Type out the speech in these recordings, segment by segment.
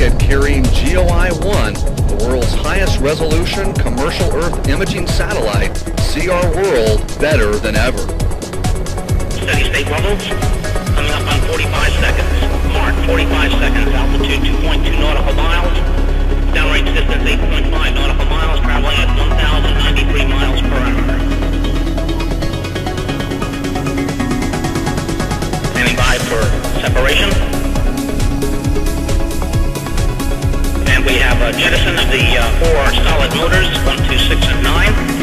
rocket carrying GOI-1, the world's highest resolution commercial Earth imaging satellite, see our world better than ever. Steady state levels, coming up on 45 seconds. Mark, 45 seconds, altitude 2.2 nautical miles, downrange distance 8.5 nautical miles, traveling at 1,093 miles per hour. Standing by for separation. And we have a jettison of the 4 solid motors, 1, 2, 6, and 9.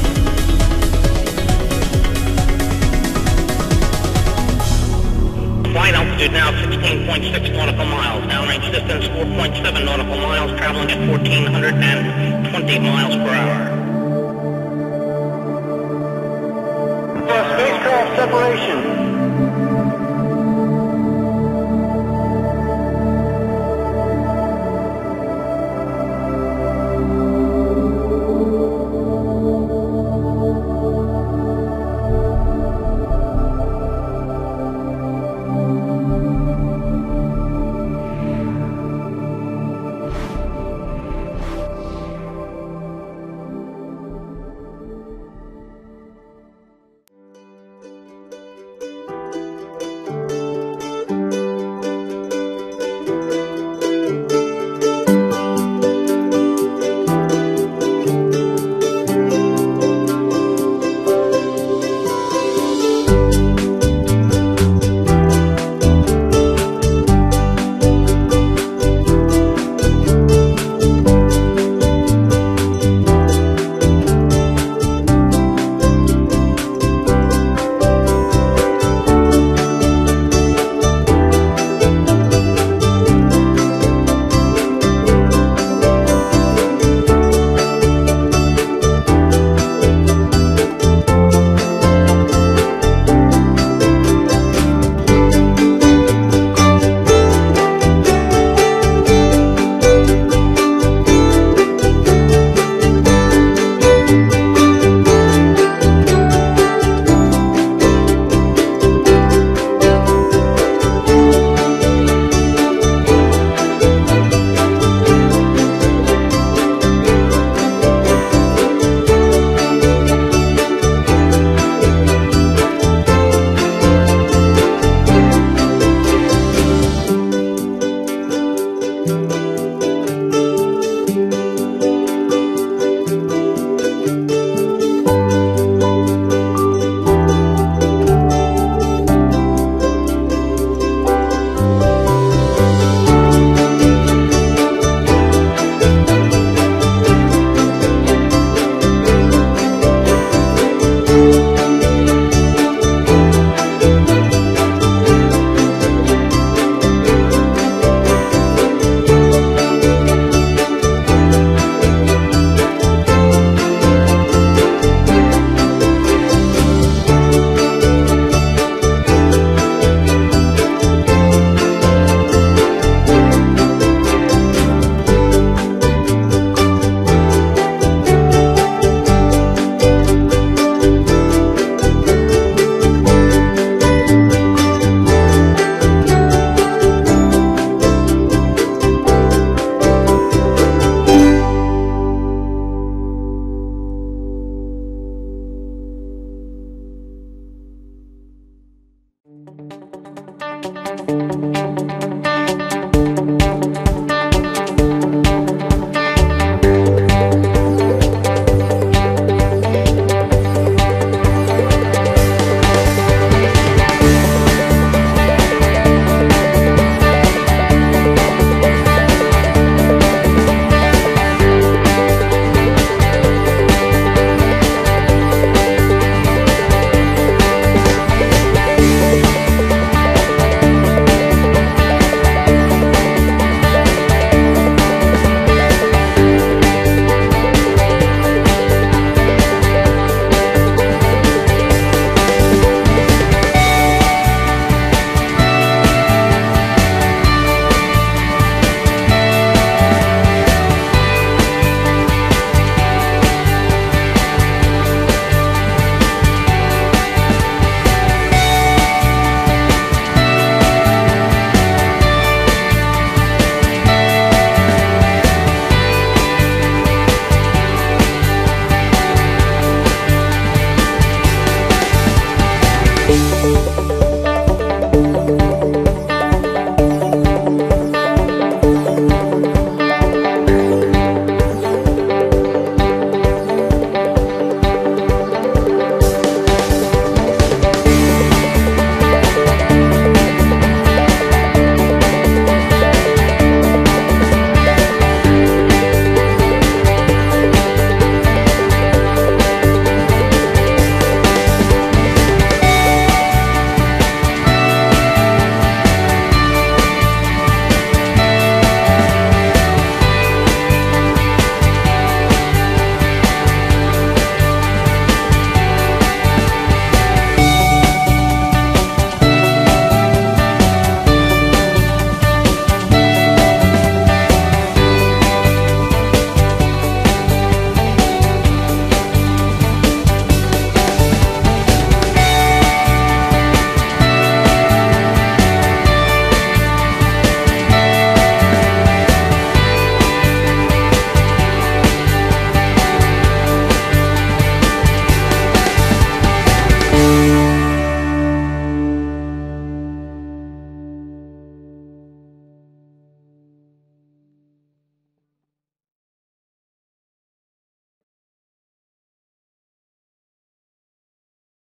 Flight altitude now 16.6 nautical miles. Downrange distance 4.7 nautical miles, traveling at 1,420 miles per hour. For spacecraft separation.